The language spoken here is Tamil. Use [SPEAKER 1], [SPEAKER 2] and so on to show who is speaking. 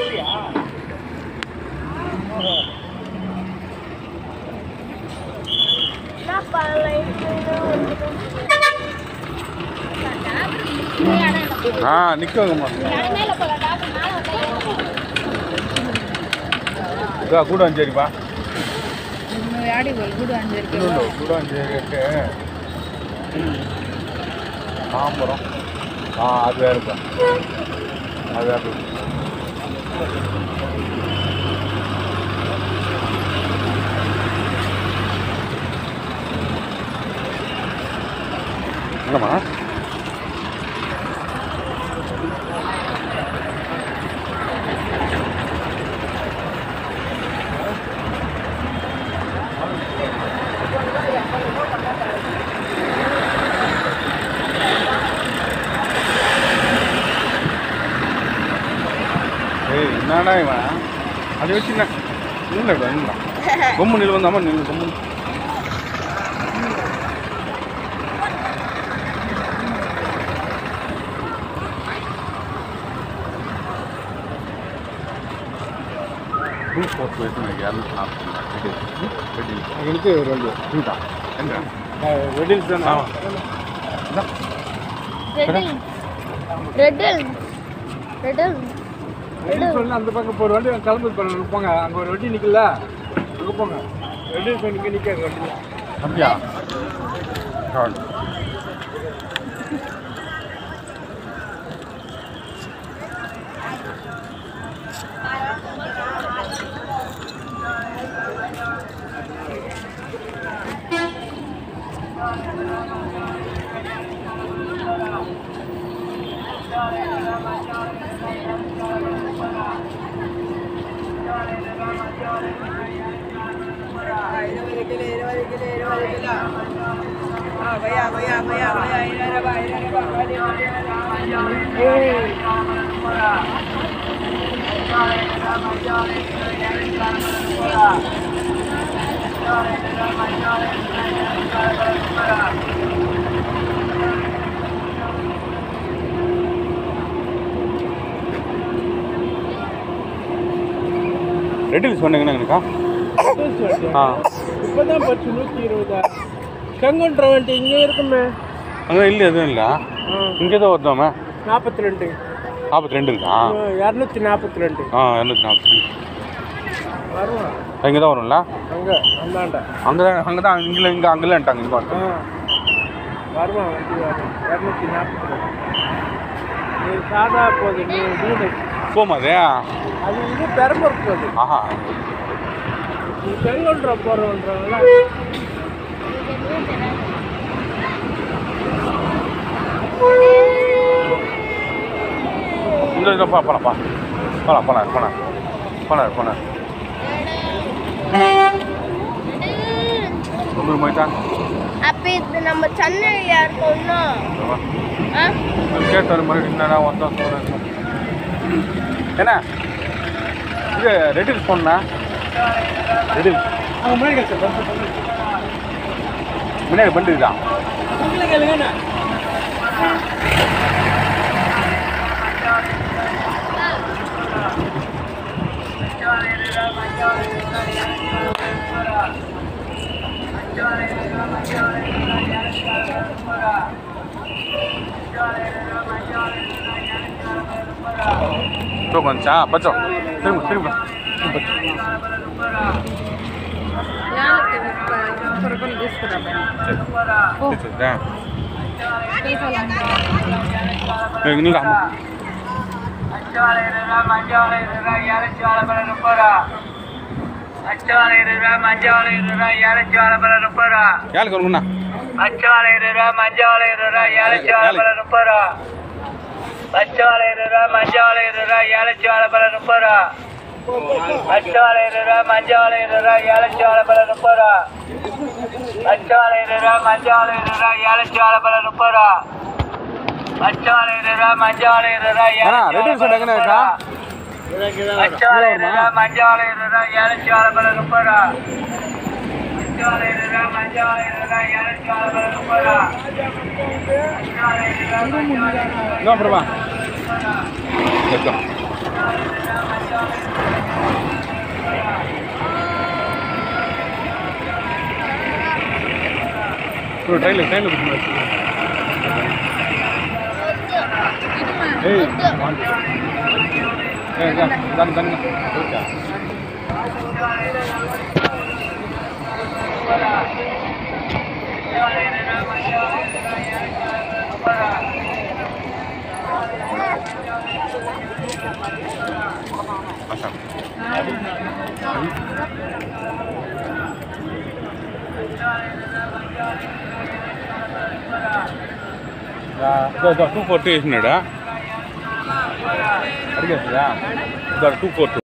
[SPEAKER 1] நிற்கமா கூடாஞ்சேரிப்பா கூடாஞ்சேரி தாம்பரம் அது வேறுப்பா அது வேறு என்னம்மா என்னடா இவன் அதை வச்சு இல்லை இல்லை கொம்பு நில் வந்தாமல் நில் கொம்பு எனக்கு ரெண்டு ரெடில்ஸ் தானே அந்த பக்கம் ஒரு வண்டி கிளம்பு போங்க அங்கே ஒரு வண்டி நிற்கல அங்கே போங்க ரெடில்ஸ் வண்டிக்கு நிற்காது வண்டி அப்படியா ரெட்டில்ஸ் பண்ணுங்கண்ணா எனக்கா இப்போதான் பச்சு 120 செங்குன்ற வண்டி இங்கே இருக்குமே அங்கே இல்லை எதுவும் இல்லை இங்கே தான் வருதோமே 42 இருக்கா 242 242 வருவோம் இங்கே தான் வரும்ல அங்கே தான் இங்கே அங்கேலான்ட்டாங்க இங்கே வருவான் வண்டி வரும் 242 சாதா போகுது போமா அது இது பெரம்பூர் போகுது ஆஹா நீ செங்கோன்ற போகிறோன்றவங்கள இந்த போன
[SPEAKER 2] அப்ப இது நம்ம சென்னையில இருக்கோம்னா
[SPEAKER 1] கேட்டு மறுபடியும் என்னடா வந்தோம் என்ன இது ரெட்டில்ஸ் போனா ரெட்டில்ஸ் முன்னாடி பண்ணிருக்கா కొంచెం బచ్చో తిరుగు తిరుగు யாருக்கு வருங்கண்ணா
[SPEAKER 3] பச்சவாளை 20 மஞ்சவாளை 20 ஏலச்சாவளை 30 பச்சவாளை 20 மஞ்சவாளை 20 ஏலச்சாவளை 30 பச்சவாளை 20 மஞ்சவாளை 20 ஏலச்சாவளை 30 பச்சவாளை 20 மஞ்சவாளை 20 ஏலச்சாவளை 30 பச்சவாளை 20 மஞ்சவாளை 20 பச்சவாளை 20 மஞ்சவாளை 20 ஏலச்சாவளை 30
[SPEAKER 1] No, prueba. ట్రైన్లో కూర్చున్నారు దాన్ని టూ ఫోర్టీ వేసినాడా అడిగేస్తుందా 242